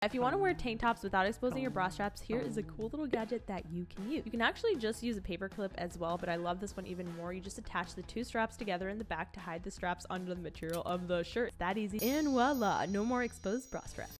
If you want to wear tank tops without exposing your bra straps, here is a cool little gadget that you can use. You can actually just use a paper clip as well, but I love this one even more. You just attach the two straps together in the back to hide the straps under the material of the shirt. It's that easy. And voila, no more exposed bra straps.